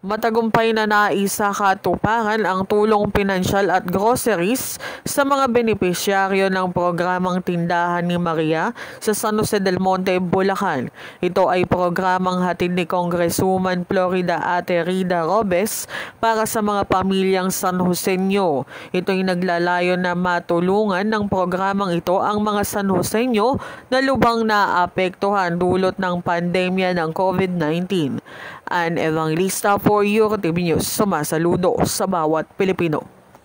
Matagumpay na naisa katuparan ang tulong pinansyal at groceries sa mga benepisyaryo ng programang Tindahan ni Maria sa San Jose del Monte, Bulacan. Ito ay programang hatid ni Congresswoman Florida Ate Rida Robes para sa mga pamilyang San Joseño. Ito ay naglalayon na matulungan ng programang ito ang mga San Joseño na lubhang naapektuhan dulot ng pandemya ng COVID-19. An Evangelista for Your TV News, sumasaludo sa bawat Pilipino.